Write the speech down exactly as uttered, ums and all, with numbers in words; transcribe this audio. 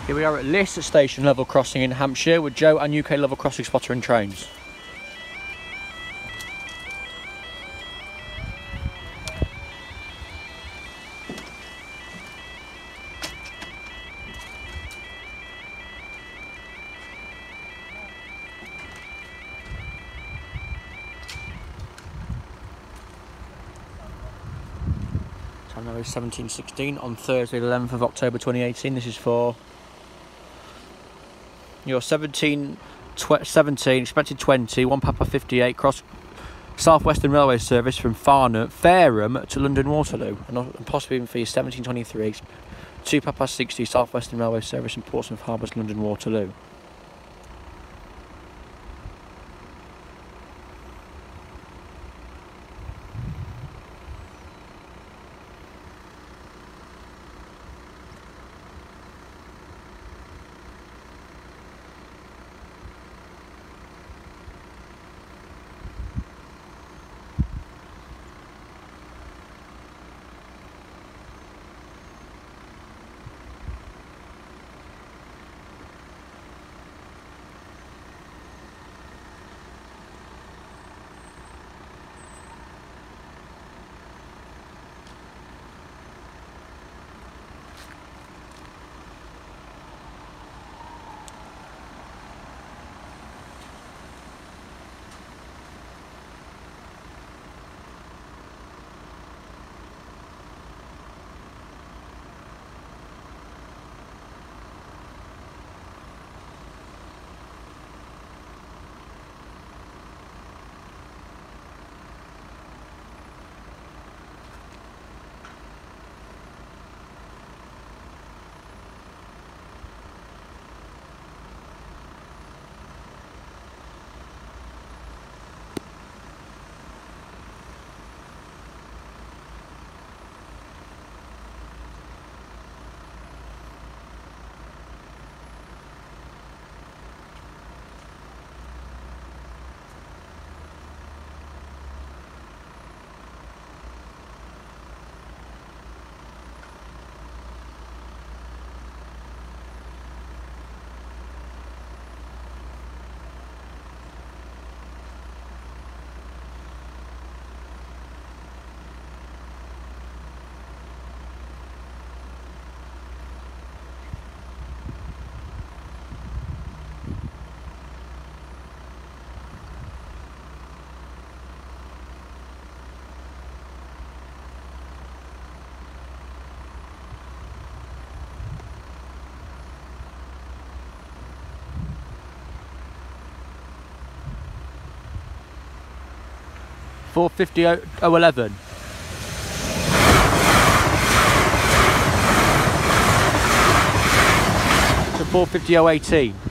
Here we are at Liss station level crossing in Hampshire with Joe and U K level crossing spotter and trains. Time now is seventeen sixteen on Thursday the eleventh of October twenty eighteen. This is for your seventeen, seventeen, expected twenty, one Papa fifty-eight, cross South Western Railway service from Farnham, Fareham to London Waterloo, and possibly even for your seventeen twenty-three, two Papa sixty, South Western Railway service from Portsmouth Harbours, London Waterloo. four fifty oh eleven. So four fifty oh eighteen.